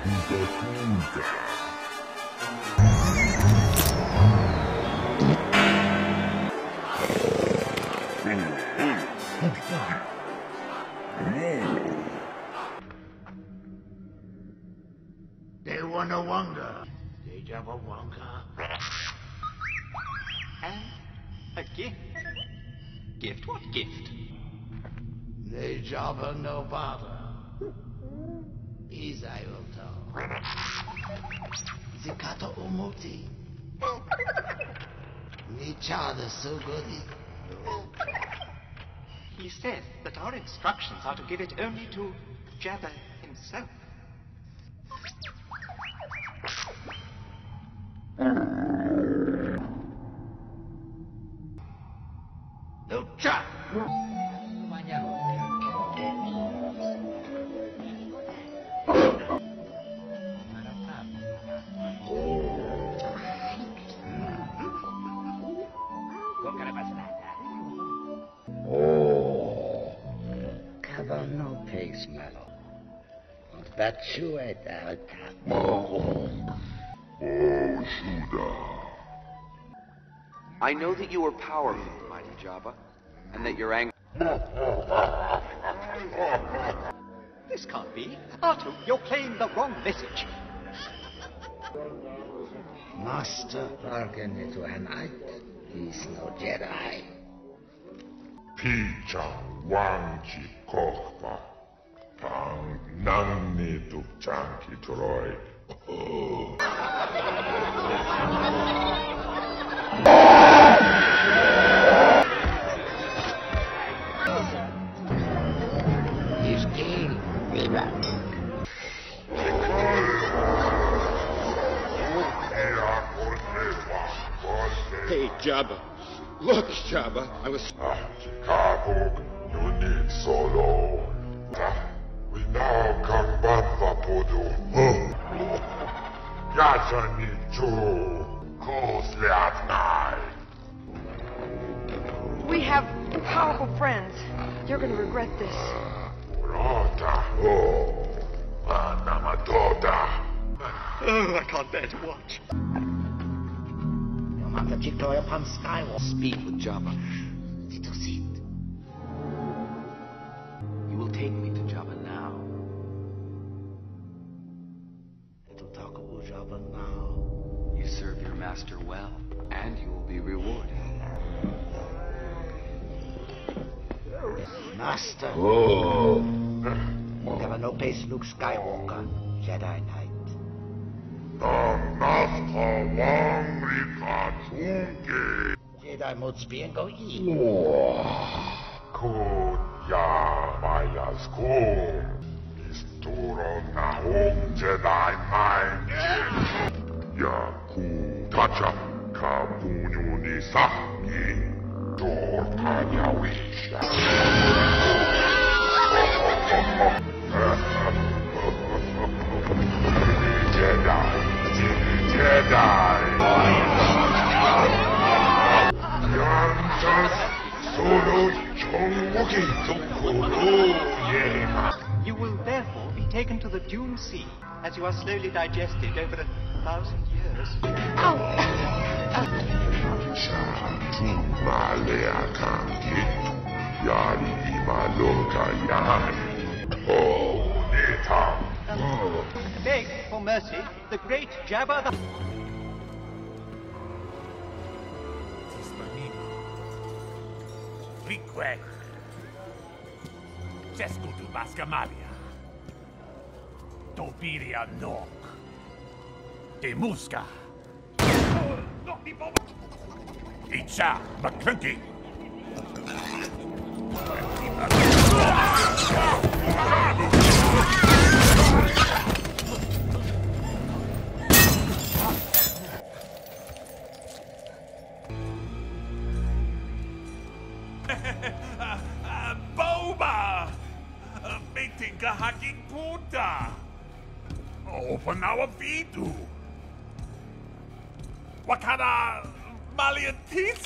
They wanna wonder. They just a wonder. And a gift. Gift? What gift? They jobber no bother. Is I will tell. Zikato umuti. Me chada so goody. He says that our instructions are to give it only to Jabba himself. Lucha! No pigs, Mellow. That you ate out. I know that you are powerful, mighty Jabba, and that your anger. This can't be. Artu, you're playing the wrong message. Master bargained into an knight. He's no Jedi. 피자 왕지 거가 방 남니 독장기 드로이 He's king. Hey, Jabba. Look, Jabba, I was... Chicago, you need solo. We now come back for Yacha need to close last night. We have powerful friends. You're gonna regret this. Rota, Namatota. Oh, I can't bear to watch. Upon Skywalker. Speak with Jabba. Little seat. You will take me to Jabba now. Little talk about Jabba now. You serve your master well, and you will be rewarded. Master. Never no place Luke Skywalker. Jedi Knight. Master Wang Rika Jedi modes being go eat. Kuya Maya School. Isturo na Jedi Mind. Yaku Tacha Kapunyuni Saki. Dorkanya Wisha. Jedi. You will therefore be taken to the Dune Sea as you are slowly digested over 1,000 years. Beg for mercy, the great Jabba the... Request. Cescu tu Bascamalia. Tobiria Nok. De Musca. Itcha McClunky. Boba! Meeting ka hacking punta! Open our vidu! Wakana Maliantis!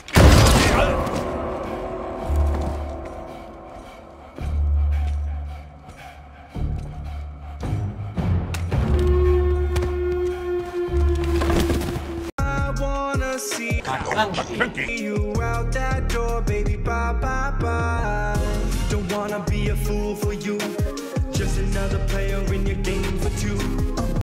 McClunky. You out that door, baby, bye, bye, bye. Don't wanna be a fool for you. Just another player in your game for two.